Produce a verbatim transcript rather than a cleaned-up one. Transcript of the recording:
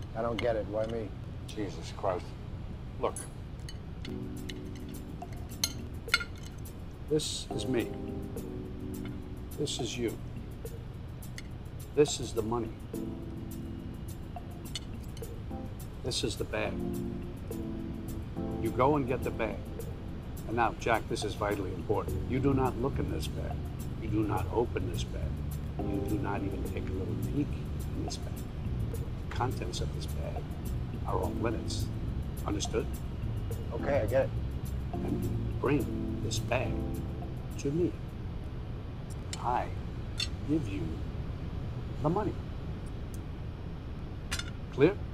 I don't get it. Why me? Jesus Christ. Look. This is me. This is you. This is the money. This is the bag. You go and get the bag. And now, Jack, this is vitally important. You do not look in this bag. You do not open this bag. You do not even take a little peek in this bag. The contents of this bag are off limits. Understood? Okay, I get it. And bring this bag to me. I give you the money. Clear?